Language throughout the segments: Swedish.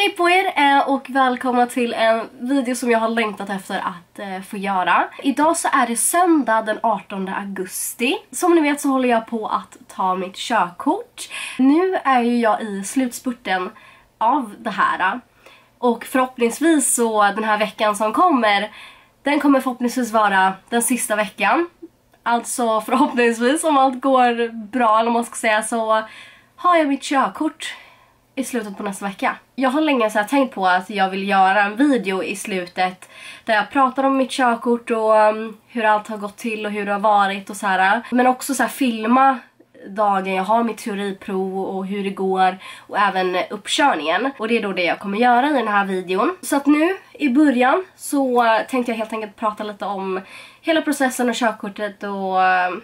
Hej på er och välkomna till en video som jag har längtat efter att få göra. Idag så är det söndag den 18 augusti. Som ni vet så håller jag på att ta mitt körkort. Nu är ju jag i slutspurten av det här. Och förhoppningsvis så den här veckan som kommer, den kommer förhoppningsvis vara den sista veckan. Alltså förhoppningsvis, om allt går bra eller man ska säga, så har jag mitt körkort i slutet på nästa vecka. Jag har länge så här tänkt på att jag vill göra en video i slutet där jag pratar om mitt körkort och hur allt har gått till och hur det har varit och så här. Men också så här filma dagen jag har mitt teoriprov och hur det går och även uppkörningen. Och det är då det jag kommer göra i den här videon. Så att nu i början så tänkte jag helt enkelt prata lite om hela processen och körkortet och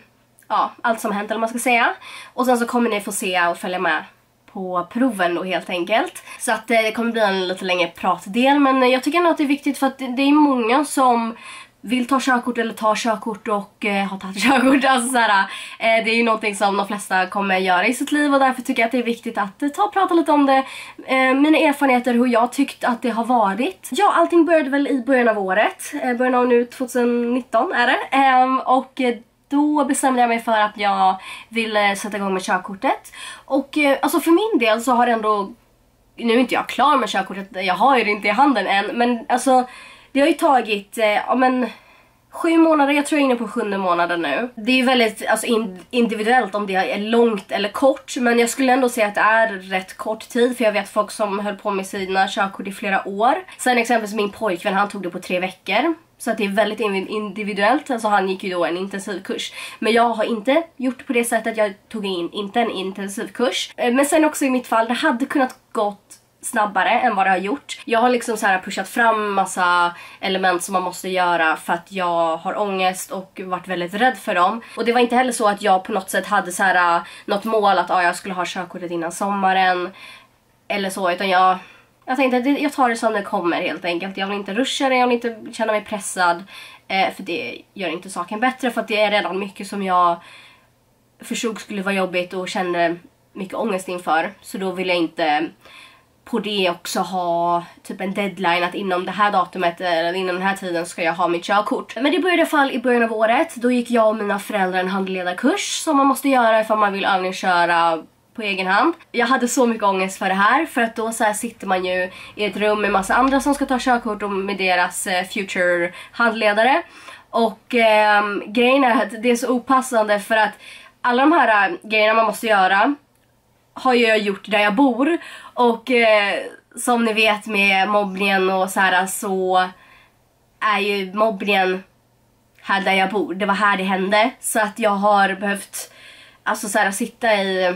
ja, allt som hänt eller man ska säga. Och sen så kommer ni få se och följa med på proven då helt enkelt. Så att det kommer bli en lite längre pratdel, men jag tycker ändå att det är viktigt för att det är många som vill ta körkort eller ta körkort och har tagit körkort. Alltså såhär, det är ju någonting som de flesta kommer göra i sitt liv och därför tycker jag att det är viktigt att ta och prata lite om det. Mina erfarenheter, hur jag tyckt att det har varit. Ja, allting började väl i början av året. Början av nu 2019 är det. Och då bestämde jag mig för att jag ville sätta igång med körkortet. Och alltså för min del så har det ändå, nu är inte jag klar med körkortet, jag har ju det inte i handen än, men alltså det har ju tagit, ja men 7 månader, jag tror jag är inne på 7:e månaden nu. Det är ju väldigt alltså, individuellt om det är långt eller kort, men jag skulle ändå säga att det är rätt kort tid, för jag vet folk som höll på med sina körkort i flera år. Sen exempelvis min pojkvän, han tog det på 3 veckor. Så att det är väldigt individuellt, alltså han gick ju då en intensivkurs. Men jag har inte gjort på det sättet, jag tog inte en intensivkurs. Men sen också i mitt fall, det hade kunnat gått snabbare än vad det har gjort. Jag har liksom så här pushat fram massa element som man måste göra för att jag har ångest och varit väldigt rädd för dem. Och det var inte heller så att jag på något sätt hade så här något mål att jag skulle ha körkortet innan sommaren eller så, utan jag tänkte att jag tar det som det kommer helt enkelt. Jag vill inte ruscha det, jag vill inte känna mig pressad. För det gör inte saken bättre, för att det är redan mycket som jag förstod skulle vara jobbigt och kände mycket ångest inför. Så då vill jag inte på det också ha typ en deadline att inom det här datumet eller inom den här tiden ska jag ha mitt körkort. Men det började i alla fall i början av året. Då gick jag och mina föräldrar en handledarkurs som man måste göra ifall man vill övningsköra på egen hand. Jag hade så mycket ångest för det här, för att då så här sitter man ju i ett rum med massa andra som ska ta körkort och med deras future handledare. Och grejen är att det är så opassande, för att alla de här grejerna man måste göra har jag gjort där jag bor. Och som ni vet med mobbningen och så här, så är ju mobbningen här där jag bor. Det var här det hände. Så att jag har behövt alltså så här, sitta i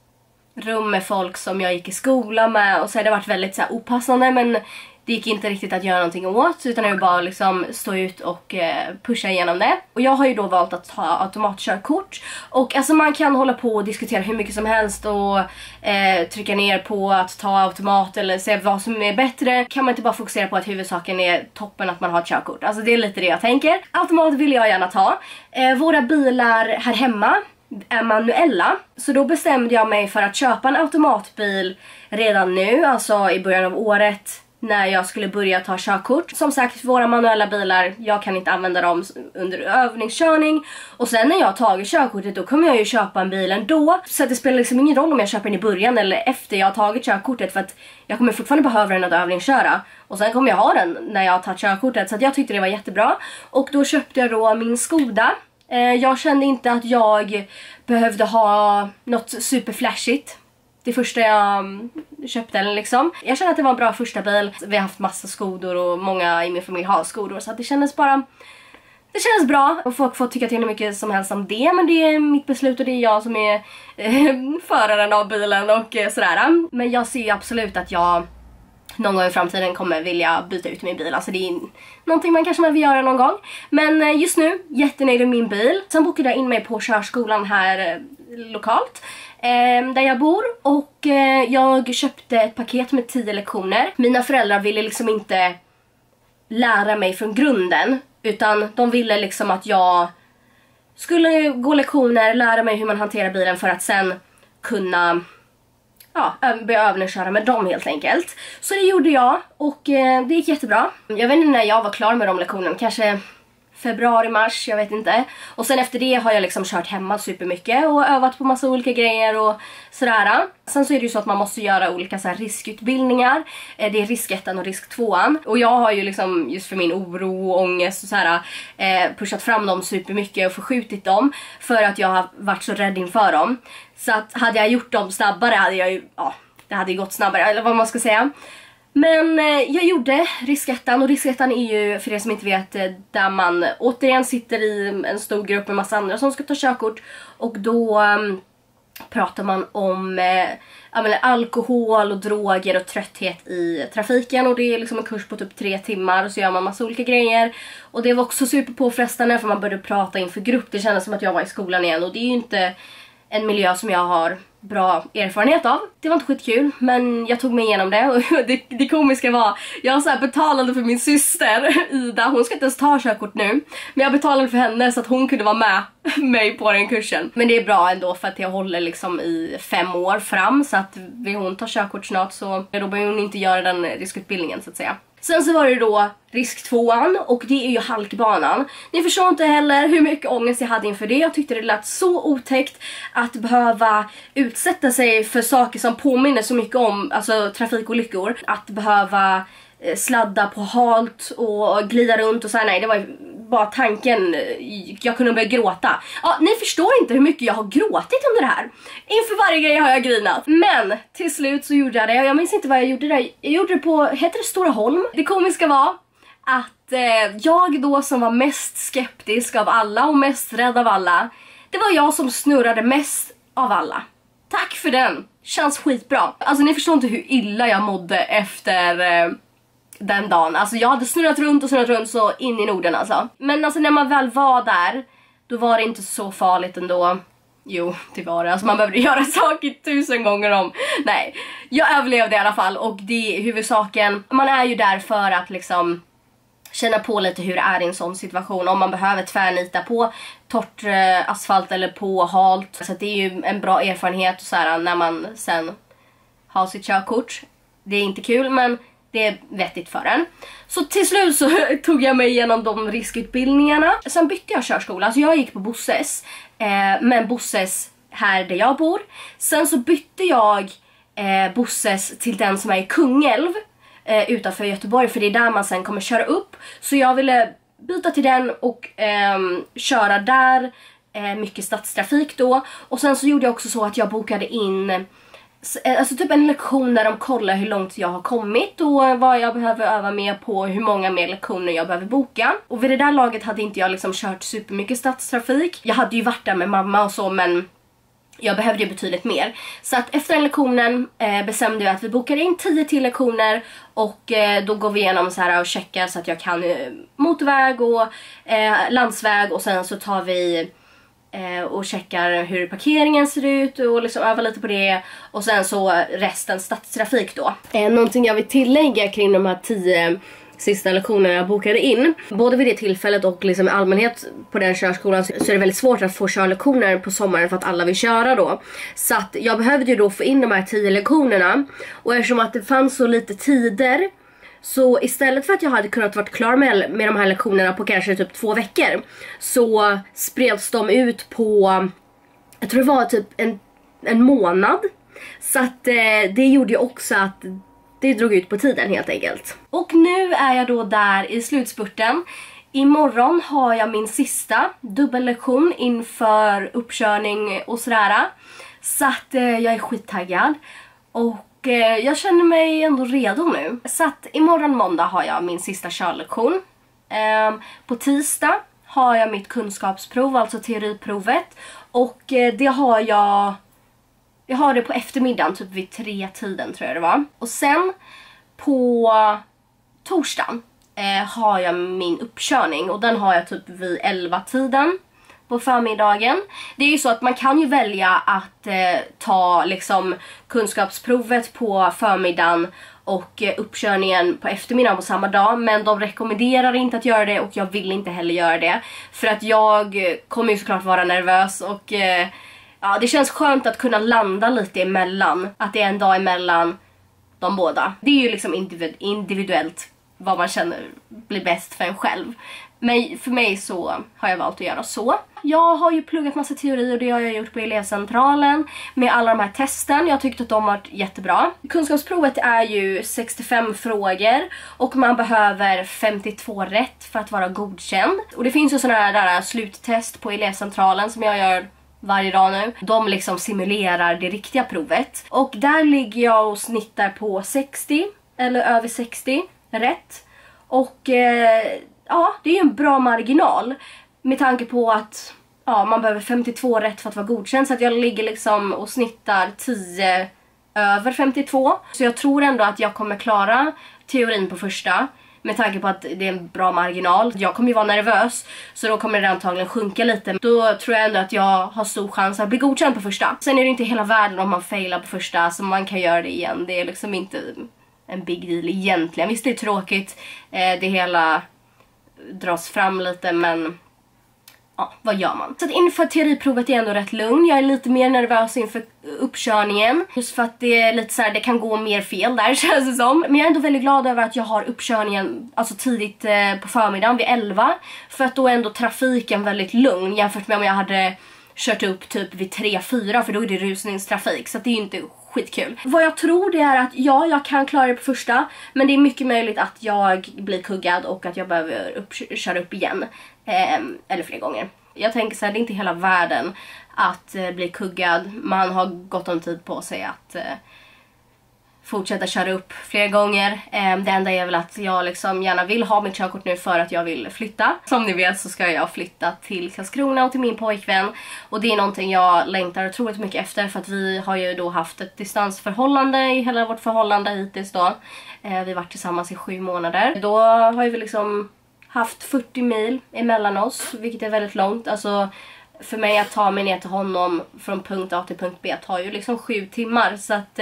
rum med folk som jag gick i skola med, och så har det varit väldigt så här opassande, men det gick inte riktigt att göra någonting åt, utan jag bara liksom stå ut och pusha igenom det. Och jag har ju då valt att ta automatkörkort, och alltså man kan hålla på och diskutera hur mycket som helst och trycka ner på att ta automat eller se vad som är bättre. Kan man inte bara fokusera på att huvudsaken är toppen att man har ett körkort? Alltså det är lite det jag tänker. Automat vill jag gärna ta. Våra bilar här hemma är manuella, så då bestämde jag mig för att köpa en automatbil redan nu, alltså i början av året när jag skulle börja ta körkort. Som sagt, våra manuella bilar, jag kan inte använda dem under övningskörning, och sen när jag har tagit körkortet då kommer jag ju köpa en bil ändå, så att det spelar liksom ingen roll om jag köper den i början eller efter jag har tagit körkortet, för att jag kommer fortfarande behöva den att övningsköra, och sen kommer jag ha den när jag har tagit körkortet. Så att jag tyckte det var jättebra, och då köpte jag då min Skoda. Jag kände inte att jag behövde ha något superflashigt det första jag köpte den liksom. Jag kände att det var en bra första bil. Vi har haft massa Skodor och många i min familj har Skodor, så att det kändes bara, det kändes bra. Och folk får tycka till hur mycket som helst om det, men det är mitt beslut och det är jag som är föraren av bilen och sådär. Men jag ser ju absolut att jag någon gång i framtiden kommer vilja byta ut min bil. Alltså det är någonting man kanske vill göra någon gång. Men just nu, jättenöjd med min bil. Sen bokade jag in mig på körskolan här lokalt där jag bor, och jag köpte ett paket med 10 lektioner. Mina föräldrar ville liksom inte lära mig från grunden, utan de ville liksom att jag skulle gå lektioner, lära mig hur man hanterar bilen för att sen kunna ja, börja övningsköra med dem helt enkelt. Så det gjorde jag och det gick jättebra. Jag vet inte när jag var klar med de lektionerna, kanske februari, mars, jag vet inte. Och sen efter det har jag liksom kört hemma supermycket och övat på massa olika grejer och sådär. Sen så är det ju så att man måste göra olika så här riskutbildningar. Det är risk 1 och risk 2. Och jag har ju liksom just för min oro och ångest och sådär pushat fram dem supermycket och förskjutit dem för att jag har varit så rädd inför dem. Så att hade jag gjort dem snabbare hade jag ju, ja, det hade ju gått snabbare eller vad man ska säga. Men jag gjorde riskettan och riskettan är ju, för er som inte vet, där man återigen sitter i en stor grupp med massa andra som ska ta körkort. Och då pratar man om alkohol och droger och trötthet i trafiken. Och det är liksom en kurs på typ 3 timmar och så gör man massa olika grejer. Och det var också superpåfrestande för man började prata inför grupp. Det kändes som att jag var i skolan igen och det är ju inte en miljö som jag har bra erfarenhet av. Det var inte skitkul, men jag tog mig igenom det. Och det komiska var, jag så här betalade för min syster Ida, hon ska inte ens ta körkort nu, men jag betalade för henne så att hon kunde vara med mig på den kursen. Men det är bra ändå för att jag håller liksom i 5 år fram, så att vill hon ta körkort snart så då behöver hon inte göra den riskutbildningen så att säga. Sen så var det då risk 2 och det är ju halkbanan. Ni förstår inte heller hur mycket ångest jag hade inför det. Jag tyckte det lät så otäckt att behöva utsätta sig för saker som påminner så mycket om alltså trafikolyckor. Att behöva sladda på halt och glida runt och så här. Nej, det var bara tanken. Jag kunde börja gråta. Ja, ni förstår inte hur mycket jag har gråtit under det här. Inför varje grej har jag grinat. Men till slut så gjorde jag det. Jag minns inte vad jag gjorde där. Jag gjorde det på, heter det Stora Holm? Det komiska var att jag då som var mest skeptisk av alla och mest rädd av alla, det var jag som snurrade mest av alla. Tack för den. Känns skitbra. Alltså ni förstår inte hur illa jag mådde efter den dagen. Alltså jag hade snurrat runt så in i Norden alltså. Men alltså när man väl var där, då var det inte så farligt ändå. Jo, det var det. Alltså man behövde göra saker 1000 gånger om. Nej, jag överlevde i alla fall. Och det är huvudsaken. Man är ju där för att liksom känna på lite hur det är i en sån situation. Om man behöver tvärnita på torrt asfalt eller på halt. Så det är ju en bra erfarenhet och så här, när man sen har sitt körkort. Det är inte kul, men det är vettigt för en. Så till slut så tog jag mig igenom de riskutbildningarna. Sen bytte jag körskola. Alltså jag gick på Bosses. Men Bosses här där jag bor. Sen så bytte jag Bosses till den som är i Kungälv. Utanför Göteborg. För det är där man sen kommer köra upp. Så jag ville byta till den och köra där. Mycket stadstrafik då. Och sen så gjorde jag också så att jag bokade in alltså typ en lektion där de kollar hur långt jag har kommit och vad jag behöver öva med på, hur många mer lektioner jag behöver boka. Och vid det där laget hade inte jag liksom kört supermycket stadstrafik. Jag hade ju varit där med mamma och så, men jag behövde ju betydligt mer. Så att efter den lektionen bestämde jag att vi bokar in 10 till lektioner. Och då går vi igenom så här och checkar så att jag kan motorväg och landsväg. Och sen så tar vi och checkar hur parkeringen ser ut och liksom övar lite på det. Och sen så resten stadstrafik då. Någonting jag vill tillägga kring de här 10 sista lektionerna jag bokade in. Både vid det tillfället och liksom i allmänhet på den körskolan så är det väldigt svårt att få körlektioner på sommaren för att alla vill köra då. Så att jag behövde ju då få in de här 10 lektionerna. Och eftersom att det fanns så lite tider, så istället för att jag hade kunnat vara klar med de här lektionerna på kanske typ 2 veckor, så spreds de ut på, jag tror det var typ en månad. Så att det gjorde ju också att det drog ut på tiden helt enkelt. Och nu är jag då där i slutspurten. Imorgon har jag min sista dubbellektion inför uppkörning och sådär. Så att jag är skittaggad. Och jag känner mig ändå redo nu. Så att imorgon måndag har jag min sista körlektion. På tisdag har jag mitt kunskapsprov, alltså teoriprovet. Och det har jag har det på eftermiddagen, typ vid 3-tiden tror jag det var. Och sen på torsdagen har jag min uppkörning. Och den har jag typ vid 11-tiden på förmiddagen. Det är ju så att man kan ju välja att ta liksom kunskapsprovet på förmiddagen och uppkörningen på eftermiddagen på samma dag. Men de rekommenderar inte att göra det och jag vill inte heller göra det. För att jag kommer ju såklart vara nervös och ja, det känns skönt att kunna landa lite emellan. Att det är en dag emellan de båda. Det är ju liksom individuellt vad man känner blir bäst för en själv. Men för mig så har jag valt att göra så. Jag har ju pluggat massa teori och det har jag gjort på elevcentralen med alla de här testen. Jag tyckte att de var jättebra. Kunskapsprovet är ju 65 frågor och man behöver 52 rätt för att vara godkänd. Och det finns ju sådana här sluttest på elevcentralen som jag gör varje dag nu. De liksom simulerar det riktiga provet. Och där ligger jag och snittar på 60 eller över 60 rätt. Och ja, det är ju en bra marginal med tanke på att ja, man behöver 52 rätt för att vara godkänd. Så att jag ligger liksom och snittar 10 över 52. Så jag tror ändå att jag kommer klara teorin på första. Med tanke på att det är en bra marginal. Jag kommer ju vara nervös. Så då kommer det antagligen sjunka lite. Då tror jag ändå att jag har stor chans att bli godkänd på första. Sen är det inte hela världen om man failar på första. Så man kan göra det igen. Det är liksom inte en big deal egentligen. Visst, det är tråkigt. Det hela dras fram lite, men ja, vad gör man? Så att inför teoriprovet är jag ändå rätt lugn. Jag är lite mer nervös inför uppkörningen. Just för att det är lite så här, det kan gå mer fel där känns det som. Men jag är ändå väldigt glad över att jag har uppkörningen alltså tidigt på förmiddagen vid 11. För att då är ändå trafiken väldigt lugn jämfört med om jag hade kört upp typ vid 3-4, för då är det rusningstrafik. Så att det är ju inte skitkul. Vad jag tror det är att ja, jag kan klara det på första. Men det är mycket möjligt att jag blir kuggad och att jag behöver köra upp igen. Eller fler gånger. Jag tänker så här, det är inte hela världen att bli kuggad. Man har gott om tid på sig att fortsätta köra upp fler gånger. Det enda är väl att jag liksom gärna vill ha mitt körkort nu för att jag vill flytta. Som ni vet så ska jag flytta till Karlskrona och till min pojkvän. Och det är någonting jag längtar otroligt mycket efter, för att vi har ju då haft ett distansförhållande i hela vårt förhållande hittills då. Vi har varit tillsammans i 7 månader. Då har vi liksom haft 40 mil emellan oss, vilket är väldigt långt. Alltså för mig att ta mig ner till honom från punkt A till punkt B tar ju liksom 7 timmar. Så att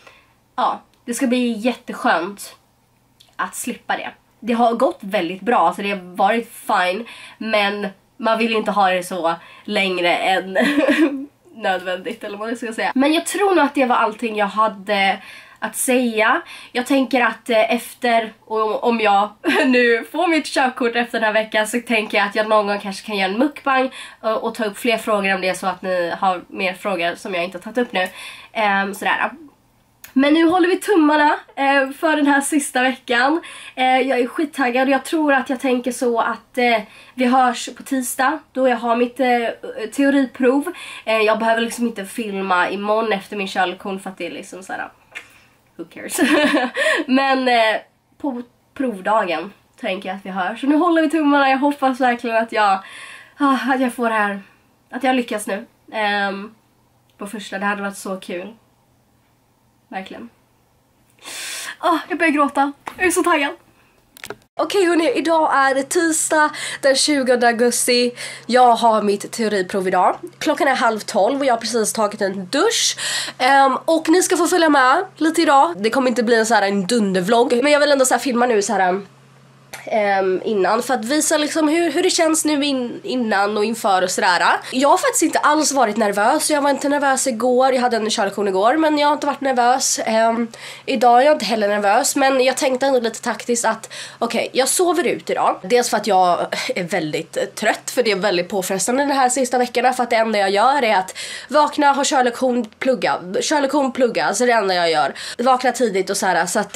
ja, det ska bli jätteskönt att slippa det. Det har gått väldigt bra, så det har varit fine. Men man vill inte ha det så längre än nödvändigt, eller vad jag ska säga. Men jag tror nog att det var allting jag hade att säga. Jag tänker att efter, om jag nu får mitt körkort efter den här veckan, så tänker jag att jag någon gång kanske kan göra en mukbang och ta upp fler frågor om det, så att ni har mer frågor som jag inte har tagit upp nu. Sådär. Men nu håller vi tummarna för den här sista veckan. Jag är skittaggad och jag tror att jag tänker så att vi hörs på tisdag då jag har mitt teoriprov. Jag behöver liksom inte filma imorgon efter min körlektion för att det är liksom såhär, who cares. Men på provdagen tänker jag att vi hörs. Så nu håller vi tummarna. Jag hoppas verkligen att jag får det här, att jag lyckas nu på första. Det hade varit så kul. Verkligen. Jag börjar gråta. Jag är så taggad. Okej hörni, idag är det tisdag den 20 augusti. Jag har mitt teoriprov idag. Klockan är 11:30 och jag har precis tagit en dusch. Och ni ska få följa med lite idag. Det kommer inte bli en dundervlogg, men jag vill ändå filma nu innan för att visa liksom hur det känns nu innan och inför och sådär. Jag har faktiskt inte alls varit nervös. Jag var inte nervös igår. Jag hade en körlektion igår, men jag har inte varit nervös. Idag är jag inte heller nervös, men jag tänkte ändå lite taktiskt att okej, jag sover ut idag. Dels för att jag är väldigt trött, för det är väldigt påfrestande de här sista veckorna, för att det enda jag gör är att vakna, ha körlektion, plugga, så det enda jag gör. Vakna tidigt och sådär, så att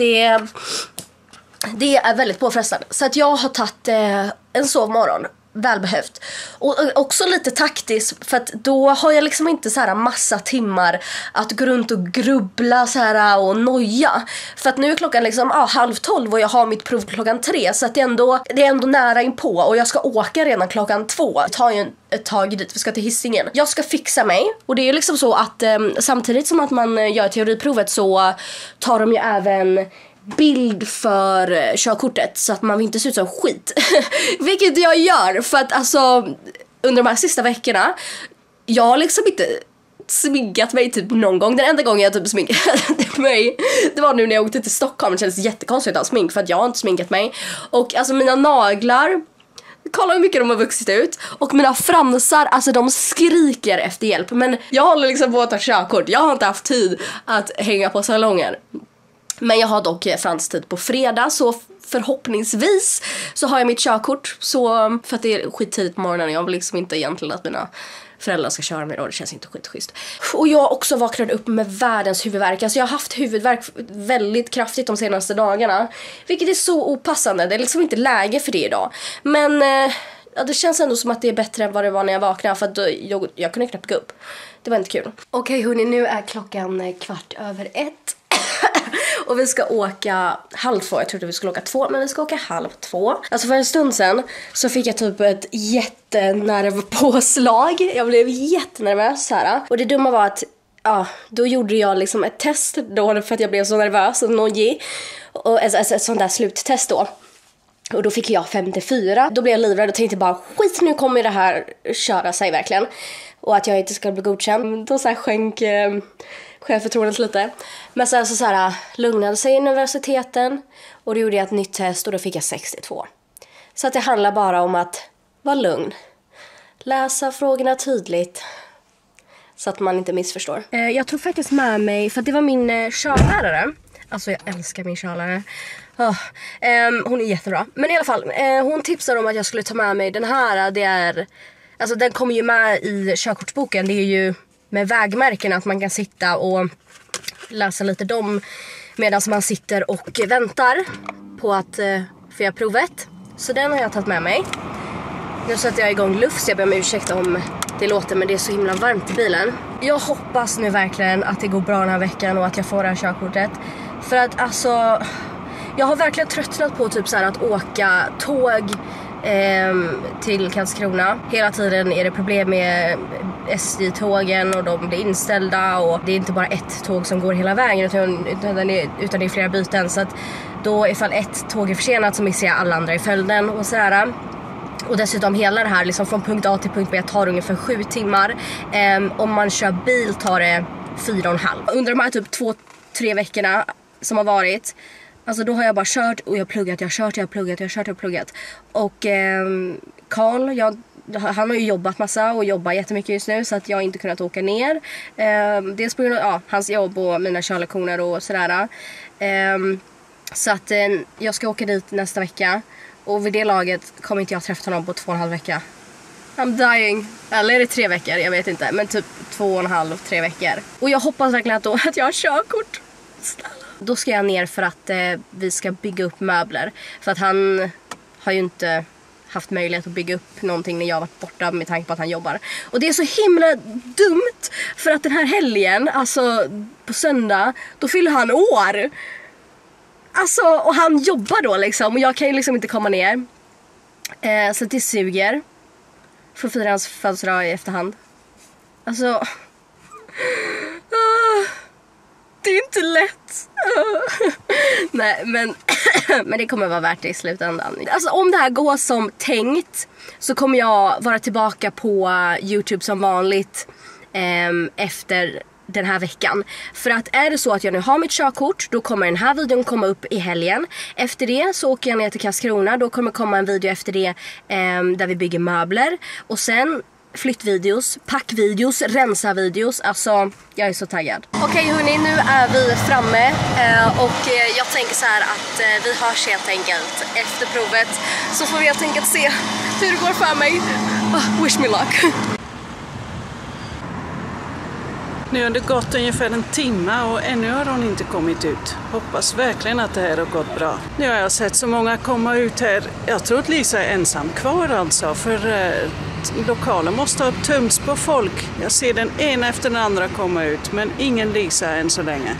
det är väldigt påfrestande. Så att jag har tagit en sovmorgon. Välbehövt. Och också lite taktiskt, för att då har jag liksom inte massa timmar att gå runt och grubbla och noja. För att nu är klockan 11:30 och jag har mitt prov klockan 3. Så att det är ändå nära inpå. Och jag ska åka redan klockan 2. Det tar ju ett tag dit, vi ska till Hisingen. Jag ska fixa mig. Och det är liksom så att samtidigt som att man gör teoriprovet så tar de ju även bild för körkortet, så att man inte ser ut som skit. Vilket jag gör, för att under de här sista veckorna jag har liksom inte sminkat mig typ någon gång. Den enda gången jag typ sminkade mig, det var nu när jag åkte till Stockholm. Det kändes jättekonstigt att ha smink, för att jag har inte sminkat mig. Och mina naglar kolla hur mycket de har vuxit ut. Och mina fransar, alltså de skriker efter hjälp. Men jag håller liksom på att ta körkort. Jag har inte haft tid att hänga på salongen. Men jag har dock franstid på fredag, så förhoppningsvis så har jag mitt körkort. Så, för att det är skittidigt på morgonen. Jag vill liksom inte egentligen att mina föräldrar ska köra mig då. Det känns inte skitschysst. Och jag också vaknade upp med världens huvudvärk. Alltså jag har haft huvudvärk väldigt kraftigt de senaste dagarna. Vilket är så opassande. Det är liksom inte läge för det idag. Men ja, det känns ändå som att det är bättre än vad det var när jag vaknade. För att jag kunde knappt gå upp. Det var inte kul. Okej hörni, nu är klockan 1:15. Och vi ska åka 1:30. Jag trodde vi skulle åka 2, men vi ska åka 1:30. Alltså för en stund sedan så fick jag typ ett jättenervpåslag. Jag blev jättenervös här. Och det dumma var att då gjorde jag liksom ett test då för att jag blev så nervös och nojig. Och ett sånt där sluttest då. Och då fick jag 54. Då blev jag livrädd och tänkte bara skit, nu kommer det här köra sig verkligen. Och att jag inte ska bli godkänd. Då så här sjönk självförtroendet lite. Men sen så här lugnade sig universiteten. Och då gjorde jag ett nytt test och då fick jag 62. Så att det handlar bara om att vara lugn. Läsa frågorna tydligt. Så att man inte missförstår. Jag tog faktiskt med mig, för att det var min körlärare. Alltså jag älskar min körlärare. Hon är jättebra. Men i alla fall, hon tipsade om att jag skulle ta med mig den här. Det är, alltså den kommer ju med i körkortsboken. Det är ju med vägmärken att man kan sitta och läsa lite dem medan man sitter och väntar på att få göra provet. Så den har jag tagit med mig. Nu sätter jag igång luft, så jag ber om ursäkt om det låter, men det är så himla varmt i bilen. Jag hoppas nu verkligen att det går bra den här veckan och att jag får det här körkortet. För att alltså, jag har verkligen tröttnat på typ så här att åka tåg till Karlskrona. Hela tiden är det problem med SJ-tågen och de blir inställda. Och det är inte bara ett tåg som går hela vägen utan det är flera byten. Så att då ifall ett tåg är försenat så missar jag alla andra i följden och sådär. Och dessutom hela det här liksom från punkt A till punkt B tar ungefär 7 timmar. Om man kör bil tar det 4,5. Under de här typ 2-3 veckorna som har varit, alltså då har jag bara kört och jag pluggat. Och Karl, han har ju jobbat massa och jobbar jättemycket just nu, så att jag inte kunnat åka ner. Dels på grund av hans jobb och mina körlektioner och sådär. Så att jag ska åka dit nästa vecka. Och vid det laget kommer inte jag träffa honom på 2,5 vecka. I'm dying. Eller är det 3 veckor? Jag vet inte. Men typ 2,5-3 veckor. Och jag hoppas verkligen att jag har körkort. Då ska jag ner för att vi ska bygga upp möbler. För att han har ju inte haft möjlighet att bygga upp någonting när jag har varit borta med tanke på att han jobbar. Och det är så himla dumt. För att den här helgen, alltså på söndag, då fyller han år. Alltså, och han jobbar då liksom. Och jag kan ju liksom inte komma ner. Så det suger. För att fira hans födelsedag i efterhand. Alltså. Det är inte lätt. Nej, men det kommer vara värt det i slutändan. Alltså om det här går som tänkt så kommer jag vara tillbaka på YouTube som vanligt efter den här veckan. För att är det så att jag nu har mitt körkort, då kommer den här videon komma upp i helgen. Efter det så åker jag ner till Karlskrona. Då kommer komma en video efter det där vi bygger möbler. Och sen flyttvideos, packvideos, rensa-videos. Alltså, jag är så taggad. Okej hörni, nu är vi framme. Och jag tänker så här att vi hörs helt enkelt efter provet. Så får vi helt enkelt se hur det går för mig. Wish me luck. Nu har det gått ungefär en timme och ännu har hon inte kommit ut. Hoppas verkligen att det här har gått bra. Nu har jag sett så många komma ut här. Jag tror att Lisa är ensam kvar alltså. För lokalen måste ha tömts på folk. Jag ser den ena efter den andra komma ut. Men ingen Lisa än så länge.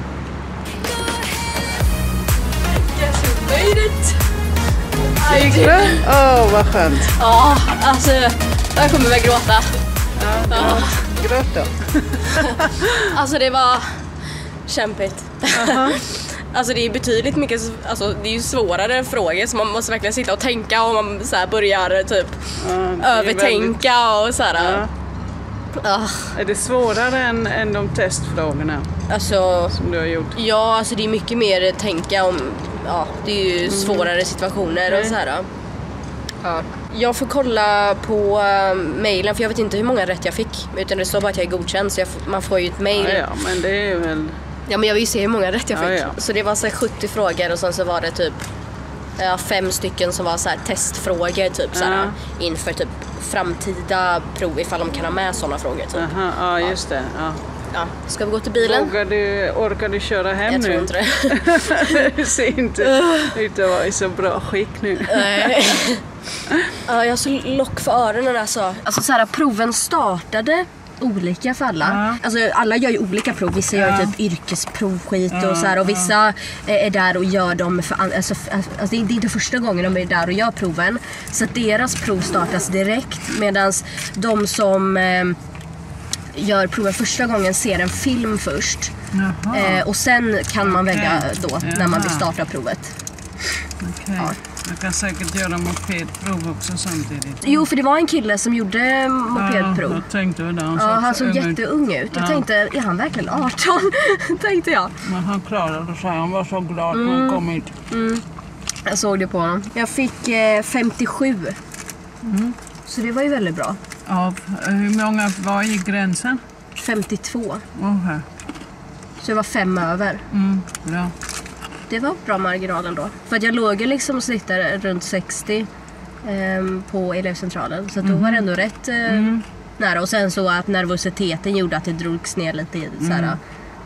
Guess who made it? Gick det? Åh, vad skönt. Ja, alltså jag kommer väl gråta. Ja. Gråt då. Alltså det var kämpigt. Alltså det är betydligt mycket, alltså det är ju svårare frågor så man måste verkligen sitta och tänka och man så här börjar typ övertänka och så här. Är det svårare än de testfrågorna alltså, som du har gjort? Ja, alltså det är mycket mer tänka om, ja, det är ju svårare situationer och så här. Ja. Jag får kolla på mejlen, för jag vet inte hur många rätt jag fick. Utan det står bara att jag är godkänd, så man får ju ett mejl. Ja, men det är väl... Ja, men jag vill ju se hur många rätt jag fick. Ja. Så det var så 70 frågor och sen så var det typ 5 stycken som var så här testfrågor typ så här, inför typ framtida prov, ifall de kan ha med sådana frågor typ. Aha, ja, just det. Ja. Ja, ska vi gå till bilen? Orkar du köra hem nu? Jag tror inte det. Det ser inte ut att vara i så bra skick nu. Ja, jag har så lock för öronen alltså. Alltså så här, proven startade olika för alla. Alltså alla gör ju olika prov. Vissa gör typ yrkesprov skit och så här, och vissa är där och gör dem för alltså det är inte första gången de är där och gör proven. Så att deras prov startas direkt, medan de som gör proven första gången ser en film först. Och sen kan man välja då när man vill starta provet. Okej. Ja. Jag kan säkert göra mopedprov också samtidigt. Jo, för det var en kille som gjorde mopedprov. Jag tänkte det. Han såg jätteung ut. Jag tänkte, är han verkligen 18? Tänkte jag. Men han klarade sig. Han var så glad när han kom hit. Jag såg det på honom. Jag fick 57. Så det var ju väldigt bra. Ja, hur många var i gränsen? 52. Okay. Så det var 5 över. Bra. Det var bra marginalen då. För att jag låg ju liksom och snittade runt 60 på elevcentralen. Så då var det ändå rätt nära. Och sen så att nervositeten gjorde att det drogs ner lite. Såhär,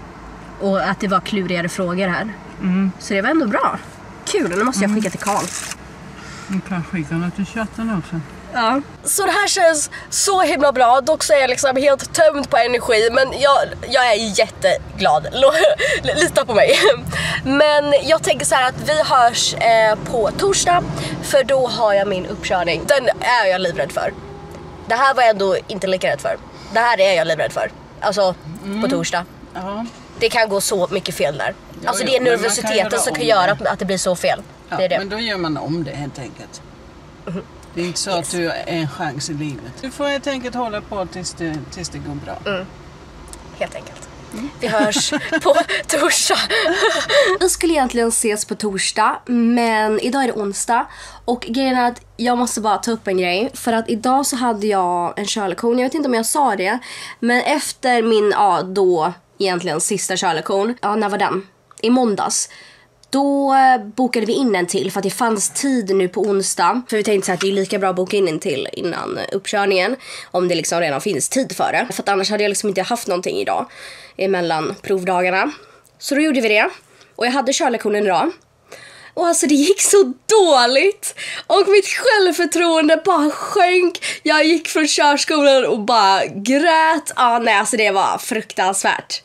och att det var klurigare frågor här. Så det var ändå bra. Kul, nu måste jag skicka till Karl. Du kan skicka något till chatten också. Ja. Så det här känns så himla bra. Dock så är jag liksom helt tömd på energi. Men jag är jätteglad. Lita på mig. Men jag tänker så här att vi hörs på torsdag. För då har jag min uppkörning. Den är jag livrädd för. Det här var jag ändå inte lika rädd för. Det här är jag livrädd för. Alltså på torsdag. Det kan gå så mycket fel där. Alltså det är nervositeten som kan göra att det blir så fel. Ja, det är det. Men då gör man om det helt enkelt. Det är inte så att du har en chans i livet. Du får helt enkelt hålla på tills det går bra. Helt enkelt. Vi hörs på torsdag. Vi skulle egentligen ses på torsdag, men idag är det onsdag. Och grejen är att jag måste bara ta upp en grej. För att idag så hade jag en körlektion. Jag vet inte om jag sa det. Men efter min, då egentligen sista körlektion. Ja, när var den? I måndags. Då bokade vi in en till för att det fanns tid nu på onsdag. För vi tänkte så att det är lika bra att boka in en till innan uppkörningen. Om det liksom redan finns tid för det. För att annars hade jag liksom inte haft någonting idag mellan provdagarna. Så då gjorde vi det. Och jag hade körlektionen idag. Och alltså det gick så dåligt. Och mitt självförtroende bara sjönk. Jag gick från körskolan och bara grät. Nej, alltså det var fruktansvärt.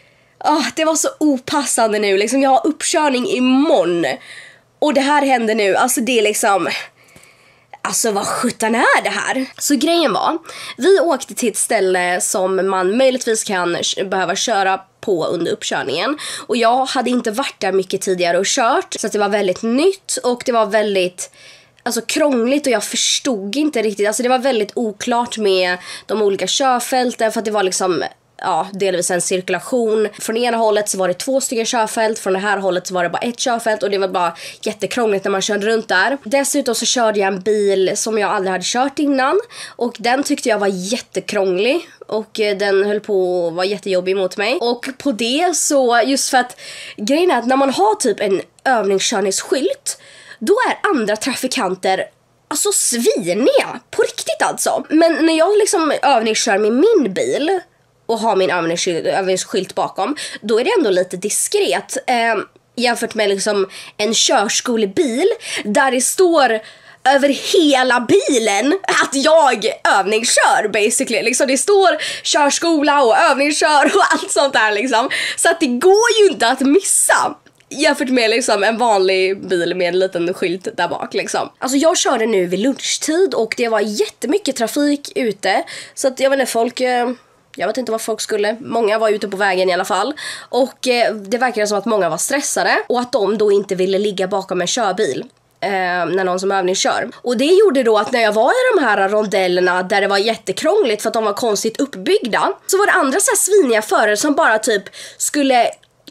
Det var så opassande nu. Liksom, jag har uppkörning imorgon. Och det här händer nu. Alltså det är liksom... Alltså vad sjutton är det här? Så grejen var, vi åkte till ett ställe som man möjligtvis kan behöva köra på under uppkörningen. Och jag hade inte varit där mycket tidigare och kört. Så att det var väldigt nytt och det var väldigt... Alltså krångligt och jag förstod inte riktigt. Alltså det var väldigt oklart med de olika körfälten för att det var liksom... Ja, delvis en cirkulation. Från ena hållet så var det 2 stycken körfält. Från det här hållet så var det bara 1 körfält. Och det var bara jättekrångligt när man körde runt där. Dessutom så körde jag en bil som jag aldrig hade kört innan. Och den tyckte jag var jättekrånglig. Och den höll på att vara jättejobbig mot mig. Och på det så, just för att grejen är att när man har typ en övningskörningsskylt, då är andra trafikanter alltså sviniga. På riktigt alltså. Men när jag liksom övningskör med min bil och har min övningsskylt bakom, då är det ändå lite diskret jämfört med liksom en körskolebil där det står över hela bilen att jag övningskör basically. Liksom det står körskola och övningskör och allt sånt där liksom. Så att det går ju inte att missa jämfört med liksom en vanlig bil med en liten skylt där bak liksom. Alltså jag körde nu vid lunchtid och det var jättemycket trafik ute. Så att jag vet inte, folk... Jag vet inte vad folk skulle. Många var ute på vägen i alla fall. Och det verkade som att många var stressade. Och att de då inte ville ligga bakom en körbil när någon som övningskör. Och det gjorde då att när jag var i de här rondellerna där det var jättekrångligt för att de var konstigt uppbyggda, så var det andra så här sviniga förare som bara typ skulle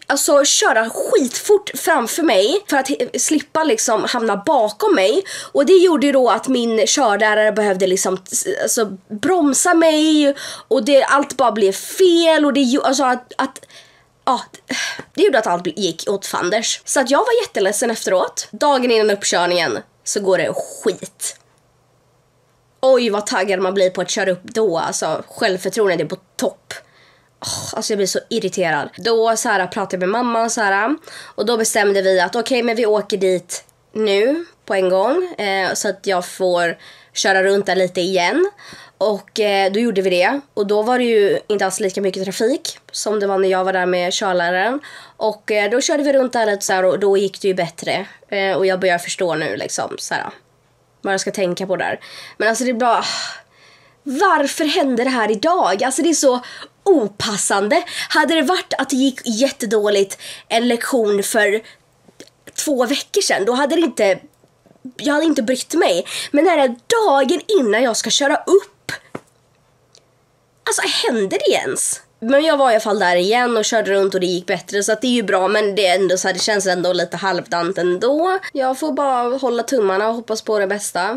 alltså köra skitfort framför mig för att slippa liksom hamna bakom mig. Och det gjorde ju då att min körlärare behövde liksom alltså bromsa mig, och allt bara blev fel, och det alltså det gjorde att allt gick åt fanders. Så att jag var jätteledsen efteråt. Dagen innan uppkörningen så går det skit. Oj, vad taggad man blir på att köra upp då. Alltså självförtroendet är på topp. Alltså jag blir så irriterad. Då så här pratade jag med mamma och så här, och då bestämde vi att okej, men vi åker dit nu på en gång, så att jag får köra runt där lite igen. Och då gjorde vi det. Och då var det ju inte alls lika mycket trafik som det var när jag var där med körläraren. Och då körde vi runt där lite så här, och då gick det ju bättre. Och jag börjar förstå nu liksom så här, vad jag ska tänka på där. Men alltså det är bara... Varför hände det här idag? Alltså det är så opassande. Hade det varit att det gick jättedåligt en lektion för 2 veckor sedan, då hade det inte... Jag hade inte brytt mig. Men när det är dagen innan jag ska köra upp. Alltså händer det ens? Men jag var i alla fall där igen och körde runt och det gick bättre. Så att det är ju bra, men det är ändå så här, det känns ändå lite halvdant ändå. Jag får bara hålla tummarna och hoppas på det bästa.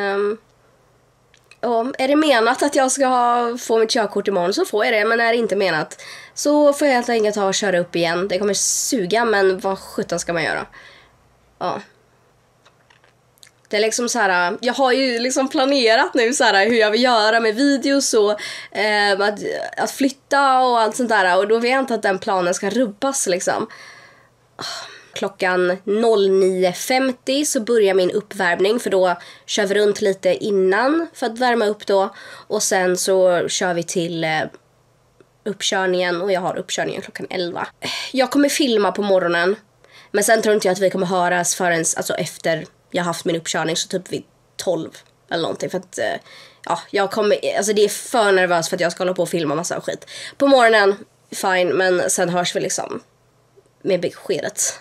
Är det menat att jag ska få mitt körkort imorgon så får jag det. Men är det inte menat så får jag helt enkelt ta och köra upp igen. Det kommer suga, men vad sjutton ska man göra? Ja. Det är liksom så här, jag har ju liksom planerat nu så här hur jag vill göra med videos och att flytta och allt sånt där. Och då vet jag inte att den planen ska rubbas liksom. Klockan 09.50 så börjar min uppvärmning, för då kör vi runt lite innan för att värma upp då. Och sen så kör vi till uppkörningen, och jag har uppkörningen klockan 11. Jag kommer filma på morgonen, men sen tror inte jag att vi kommer höras förrän alltså efter jag haft min uppkörning, så typ vid 12 eller någonting. För att jag kommer, alltså det är för nervös för att jag ska hålla på och filma massa skit. På morgonen, fine, men sen hörs vi liksom med beskedet.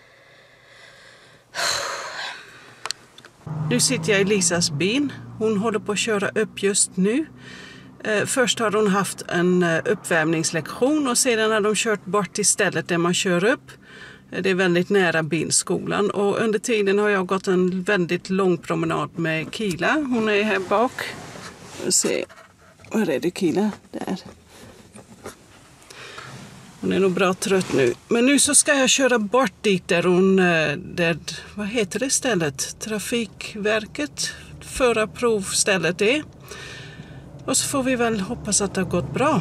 Nu sitter jag i Lisas bil. Hon håller på att köra upp just nu. Först har hon haft en uppvärmningslektion, och sedan har de kört bort till stället där man kör upp. Det är väldigt nära bilskolan, och under tiden har jag gått en väldigt lång promenad med Kila. Hon är här bak. Se, var är det Kila? Där. Hon är nog bra trött nu. Men nu så ska jag köra bort dit där hon... vad heter det stället? Trafikverket. Förarprovstället är. Och så får vi väl hoppas att det har gått bra.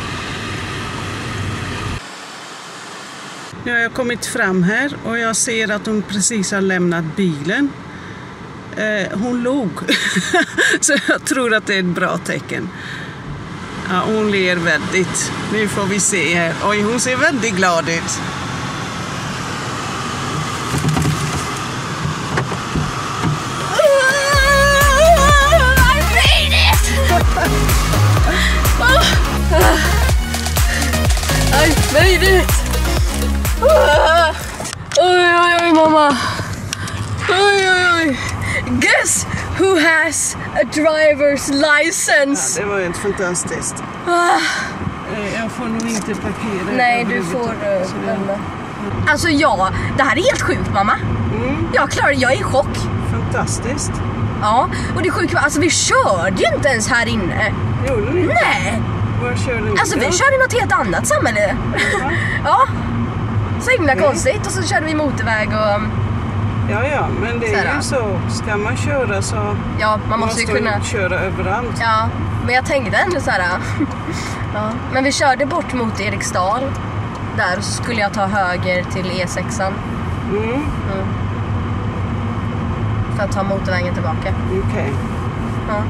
Nu har jag kommit fram här och jag ser att hon precis har lämnat bilen. Hon log. Så jag tror att det är ett bra tecken. Ja, hon ler väldigt. Nu får vi se här. Oj, hon ser väldigt glad ut. I made it! I made it! Oj, mamma. Oj. Guess who has a driver's license? Ja, det var helt fantastiskt. Jag får nog inte parkera. Nej, du får lämna. Alltså det här är helt sjukt, mamma. Jag är i chock. Fantastiskt. Ja, och det är sjukt. Alltså vi körde ju inte ens här inne. Gjorde ni inte? Nej. Var körde ni? Alltså vi körde något helt annat samhälle. Ja. Så himla konstigt. Och så körde vi motorväg och... Ja, men det är ju så. Ska man köra så... Ja, man måste ju kunna... köra överallt. Ja, men jag tänkte ändå så här... Ja. Men vi körde bort mot Eriksdal. Där, och så skulle jag ta höger till E6an. För att ta motorvägen tillbaka. Okej. Ja.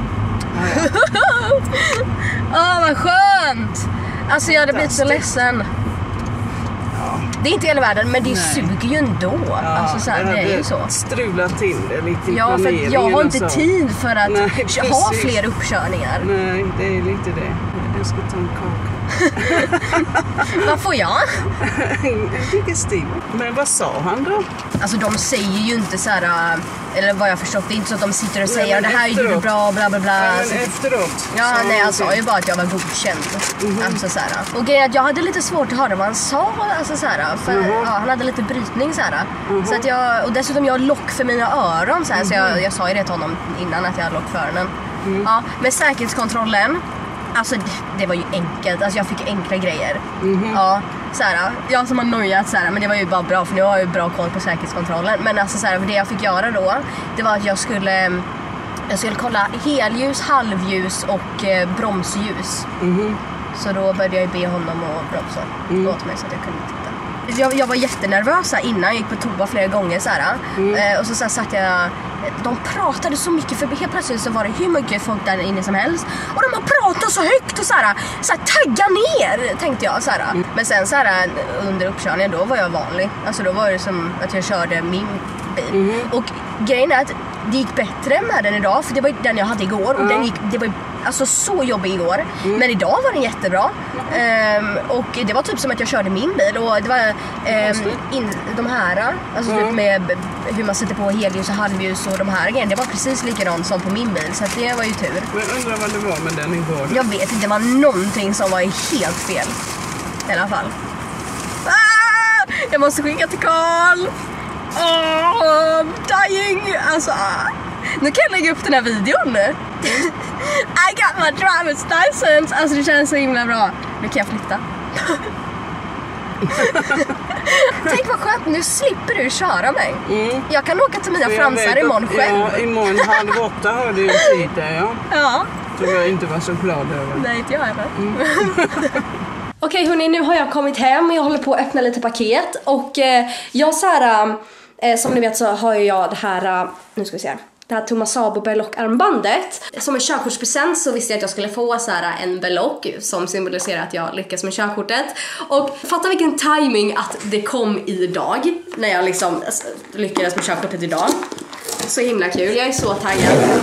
Vad skönt! Alltså jag hade blivit så ledsen. Det är inte hela världen, men det suger ju ändå. Ja, alltså, så här, det är ju så. Strulat till det lite i ja, för jag har inte tid för att ha fler uppkörningar. Nej, det är lite det. Jag ska ta en kaka. Vad får jag? En diggestiv. Men vad sa han då? Alltså de säger ju inte så här, eller vad jag förstått, det är inte så att de sitter och säger det här är ju bra, bla bla bla. Ja, men efteråt. Ja, nej, han sa ju bara att jag var godkänd. Alltså så här. Och grejen är att jag hade lite svårt att höra vad han sa, alltså så här, för ja, han hade lite brytning så här. Så att jag, och dessutom jag har lock för mina öron så här, så jag sa ju det till honom innan att jag hade lock för öronen. Ja, men säkerhetskontrollen, alltså det var ju enkelt, alltså jag fick enkla grejer. Ja, så här, jag som har nojat så här, men det var ju bara bra för nu har jag ju bra koll på säkerhetskontrollen. Men alltså så här, det jag fick göra då, det var att jag skulle kolla helljus, halvljus och bromsljus. Så då började jag be honom att bromsa åt mig så att jag kunde titta. Jag var jättenervös innan, jag gick på toa flera gånger så här. Och så satt jag. De pratade så mycket, för helt plötsligt så var det hur mycket folk där inne som helst. Och de har pratat så högt och så här tagga ner, tänkte jag så här. Men sen så här under uppkörningen, då var jag vanlig. Alltså då var det som att jag körde min bil. Och grejen är att det gick bättre med den idag, för det var den jag hade igår. Och det var alltså så jobbig igår. Men idag var den jättebra. Och det var typ som att jag körde min bil. Och det var de här, alltså typ med hur man sätter på helljus och halvljus och de här grejerna. Det var precis likadant som på min bil, så att det var ju tur. Men undrar vad det var med den igår? Jag vet inte, det var någonting som var helt fel. I alla fall. Jag måste skicka till Carl. Dying. Alltså nu kan jag lägga upp den här videon. I got my driver's license. Alltså det känns så himla bra. Nu kan jag flytta. Tänk vad skönt, nu slipper du köra mig. Jag kan åka till mina fransar imorgon själv. Ja, imorgon 7:30 har du ju tid där, ja. Så jag inte var så glad över. Nej, inte jag heller. Okej hörni, nu har jag kommit hem. Jag håller på att öppna lite paket. Och jag så här, som ni vet så har jag det här, nu ska vi se här. Det här Thomas Sabo berlock-armbandet. Som en körkortspresent så visste jag att jag skulle få så här en berlock som symboliserar att jag lyckas med körkortet. Och fatta vilken timing att det kom idag. När jag liksom lyckades med körkortet idag. Så himla kul, jag är så taggad.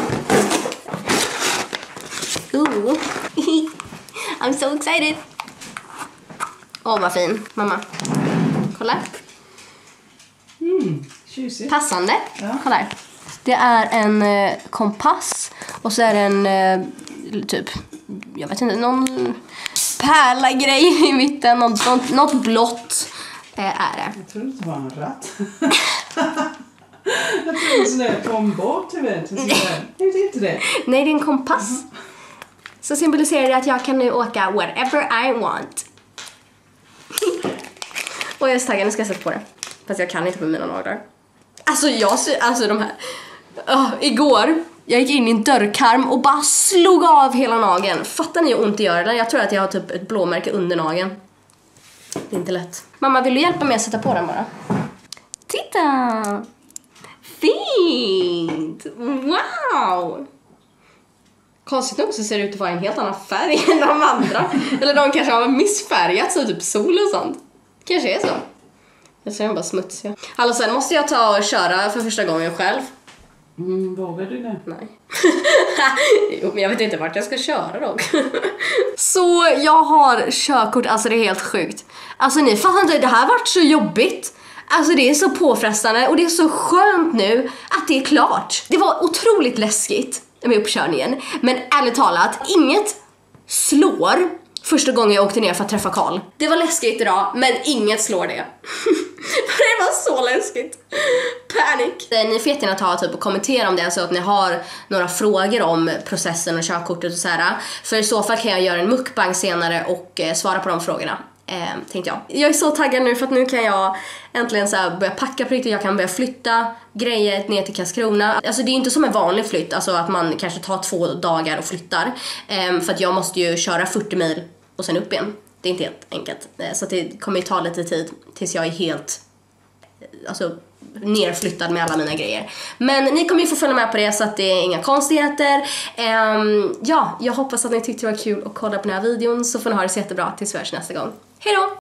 I'm so excited. Åh, vad fin, mamma. Kolla. Tjusigt. Passande. Ja. Kolla här. Det är en kompass. Och så är det en typ, jag vet inte, någon pärla-grej i mitten. Något blått är det. Jag tror det var en ratt. Jag tror det är en sån där tombåt, du vet. Är det inte det? Nej, det är en kompass. Så symboliserar det att jag kan nu åka wherever I want. Och jag är så taggad, nu ska jag sätta på det. Fast jag kan inte på mina naglar. Alltså de här. Igår, jag gick in i en dörrkarm och bara slog av hela nageln. Fattar ni hur ont det gör? Eller? Jag tror att jag har typ ett blåmärke under nageln. Det är inte lätt. Mamma, vill du hjälpa mig att sätta på den bara? Titta! Fint! Wow! Konstigt nog så ser det ut att vara en helt annan färg än de andra. Eller de kanske har missfärgat så typ sol och sånt. Kanske är så. Jag ser den bara smutsig. Alltså sen måste jag ta och köra för första gången själv. Vågar du det? Nej. Jo, men jag vet inte vart jag ska köra dock. Så jag har körkort, alltså det är helt sjukt. Alltså ni fattar inte, det här har varit så jobbigt. Alltså det är så påfrestande och det är så skönt nu att det är klart. Det var otroligt läskigt med uppkörningen. Men ärligt talat, inget slår första gången jag åkte ner för att träffa Carl. Det var läskigt idag, men inget slår det. Det var så läskigt. Panik. Ni får jättegärna ta typ och kommentera om det, så att ni har några frågor om processen och körkortet och så här. För i så fall kan jag göra en mukbang senare och svara på de frågorna. Tänkte jag. Jag är så taggad nu för att nu kan jag äntligen så här börja packa på riktigt. Jag kan börja flytta grejer ner till Karlskrona. Alltså det är inte som en vanlig flytt, alltså att man kanske tar 2 dagar och flyttar. För att jag måste ju köra 40 mil och sen upp igen. Det är inte helt enkelt. Så att det kommer ju ta lite tid tills jag är helt nerflyttad med alla mina grejer. Men ni kommer ju få följa med på det, så att det är inga konstigheter. Ja, jag hoppas att ni tyckte det var kul att kolla på den här videon. Så får ni ha det så jättebra tills vi hörs nästa gång. Hej då!